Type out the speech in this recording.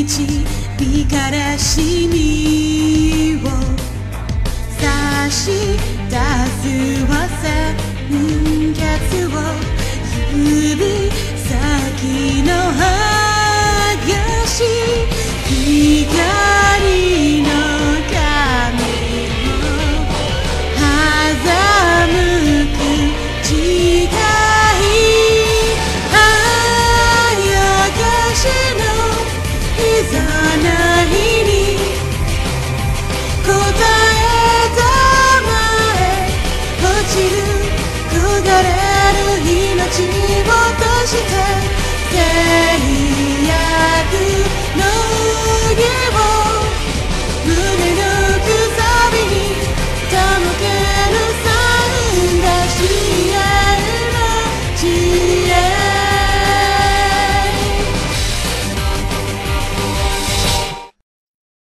導かれしみを差し出すは先月を指先の剥し光の髪を欺く時代あやかしのいざな日に答えたまえ落ちる焦がれる命を落として制約の